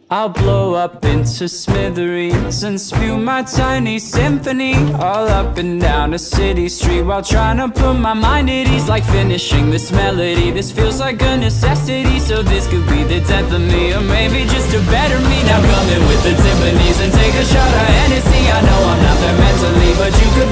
I'll blow up into smithereens and spew my tiny symphony all up and down a city street, while trying to put my mind at ease. Like finishing this melody, this feels like a necessity. So this could be the death of me, or maybe just a better me. Now come in with the timpanis and take a shot of Hennessy. I know I'm not there mentally, but you could